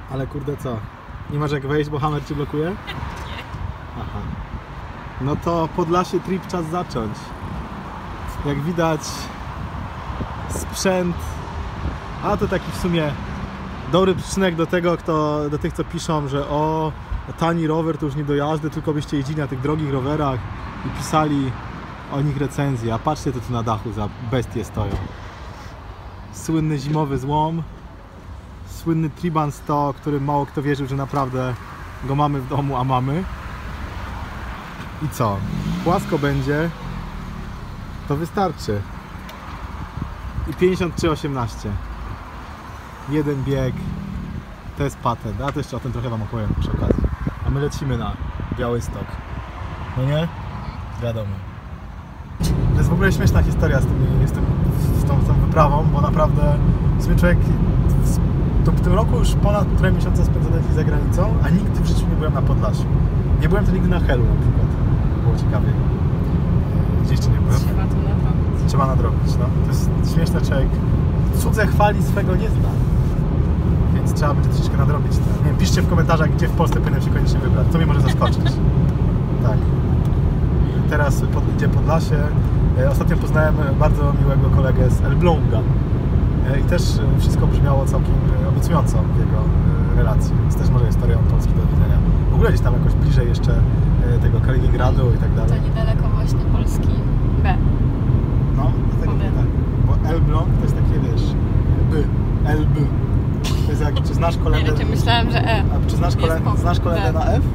Ale kurde co? Nie masz jak wejść, bo Hammer ci blokuje? Nie. Aha. No to Podlasie trip czas zacząć. Jak widać sprzęt, a to taki w sumie dobry przyczynek do tego, do tych co piszą, że o, tani rower to już nie do jazdy, tylko byście jeździli na tych drogich rowerach i pisali o nich recenzje, a patrzcie to tu na dachu za bestie stoją. Słynny zimowy złom, słynny Triban 100, o którym mało kto wierzył, że naprawdę go mamy w domu, a mamy. I co? Płasko będzie, to wystarczy. I 53,18. Jeden bieg, to jest patent. A to jeszcze o tym trochę wam opowiem przy okazji. A my lecimy na Białystok. No nie? Wiadomo. To jest w ogóle śmieszna historia z tą wyprawą, bo naprawdę w sumie człowiek w tym roku już ponad 4 miesiące spędzone za granicą, a nigdy w życiu nie byłem na Podlasiu. Nie byłem to nigdy na Helu na przykład. Było ciekawie. Gdzie jeszcze nie byłem. Trzeba to nadrobić. Trzeba nadrobić, no. To jest śmieszne, człowiek cudze chwali, swego nie zna. Więc trzeba będzie troszeczkę nadrobić. Nie wiem, piszcie w komentarzach, gdzie w Polsce powinienem się koniecznie wybrać. Co mnie może zaskoczyć. Tak. Teraz idzie Podlasie. Ostatnio poznałem bardzo miłego kolegę z Elbląga. I też wszystko brzmiało całkiem obiecująco w jego relacji. Więc też może jest region polski do widzenia. W ogóle gdzieś tam jakoś bliżej jeszcze tego Kaliningradu i tak dalej. To niedaleko właśnie Polski B. No, dlatego nie tak. Bo Elbląg to jest takie, wiesz, Elby. To jest jak, czy znasz kolendę... Nie, myślałem, że E. A czy znasz kolendę na F?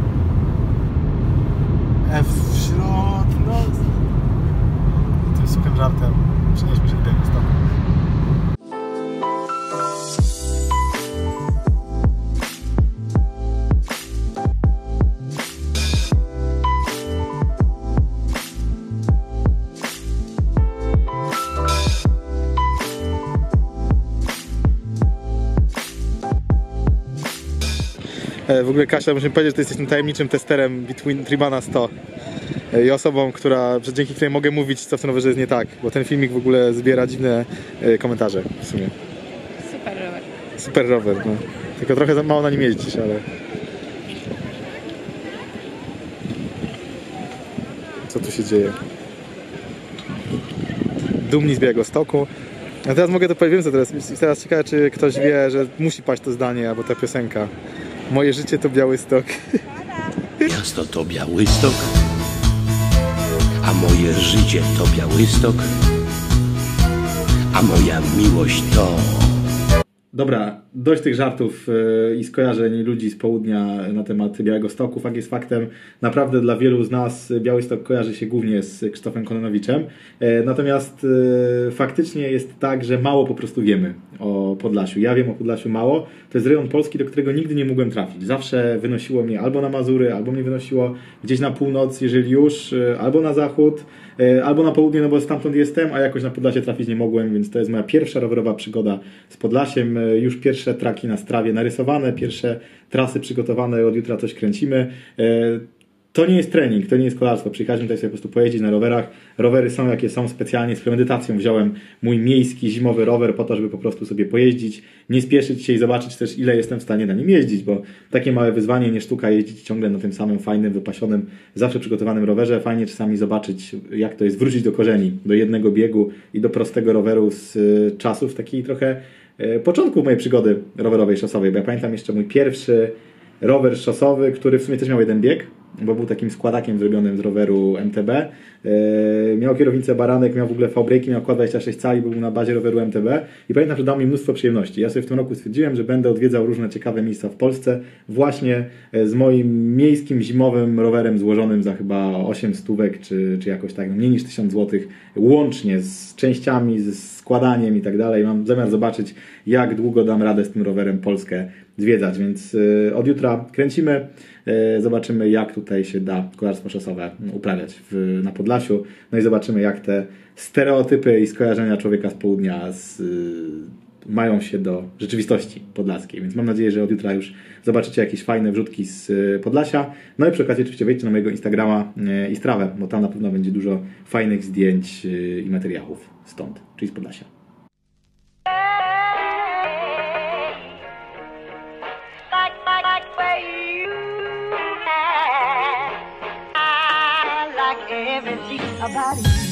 F w środ, no... Tym suchym żartem przenieśmy się do Białegostoku. W ogóle Kasia, musimy powiedzieć, że ty jesteś tym tajemniczym testerem Tribana 100 i osobą, dzięki której mogę mówić, co w tym rowerze jest nie tak, bo ten filmik w ogóle zbiera dziwne komentarze w sumie. Super rower. Super rower, no. Tylko trochę za mało na nim jeździsz, ale... Co tu się dzieje? Dumni z Białegostoku. A teraz mogę to powiedzieć, teraz ciekawe, czy ktoś wie, że musi paść to zdanie, albo ta piosenka. Moje życie to Białystok. Miasto to Białystok, a moje życie to Białystok, a moja miłość to... Dobra, dość tych żartów i skojarzeń ludzi z południa na temat Białegostoku. Fakt jest faktem, naprawdę dla wielu z nas Białystok kojarzy się głównie z Krzysztofem Kononowiczem. Natomiast faktycznie jest tak, że mało po prostu wiemy o Podlasiu. Ja wiem o Podlasiu mało. To jest rejon Polski, do którego nigdy nie mogłem trafić. Zawsze wynosiło mnie albo na Mazury, albo mnie wynosiło gdzieś na północ, jeżeli już, albo na zachód, albo na południe, no bo stamtąd jestem, a jakoś na Podlasie trafić nie mogłem, więc to jest moja pierwsza rowerowa przygoda z Podlasiem. Już pierwsze traki na Strawie narysowane, pierwsze trasy przygotowane, od jutra coś kręcimy. To nie jest trening, to nie jest kolarstwo. Przyjechaliśmy tutaj sobie po prostu pojeździć na rowerach. Rowery są jakie są, specjalnie z premedytacją wziąłem mój miejski, zimowy rower po to, żeby po prostu sobie pojeździć, nie spieszyć się i zobaczyć też, ile jestem w stanie na nim jeździć, bo takie małe wyzwanie, nie sztuka jeździć ciągle na tym samym fajnym, wypasionym, zawsze przygotowanym rowerze. Fajnie czasami zobaczyć, jak to jest wrócić do korzeni, do jednego biegu i do prostego roweru z czasów takiej trochę początku mojej przygody rowerowej, szosowej, bo ja pamiętam jeszcze mój pierwszy rower szosowy, który w sumie też miał jeden bieg, bo był takim składakiem zrobionym z roweru MTB. Miał kierownicę baranek, miał w ogóle V-brake, miał kład 26 cali, był na bazie roweru MTB i pamiętam, że dał mi mnóstwo przyjemności. Ja sobie w tym roku stwierdziłem, że będę odwiedzał różne ciekawe miejsca w Polsce właśnie z moim miejskim, zimowym rowerem złożonym za chyba 8 stówek, czy jakoś tak, no mniej niż 1000 zł, łącznie z częściami, z składaniem i tak dalej. Mam zamiar zobaczyć, jak długo dam radę z tym rowerem Polskę zwiedzać, więc od jutra kręcimy. Zobaczymy, jak tutaj się da kolarstwo szosowe uprawiać na Podlasiu. No i zobaczymy, jak te stereotypy i skojarzenia człowieka z południa mają się do rzeczywistości podlaskiej. Więc mam nadzieję, że od jutra już zobaczycie jakieś fajne wrzutki z Podlasia. No i przy okazji oczywiście wejdźcie na mojego Instagrama i Strawę, bo tam na pewno będzie dużo fajnych zdjęć i materiałów stąd, czyli z Podlasia. everything about you.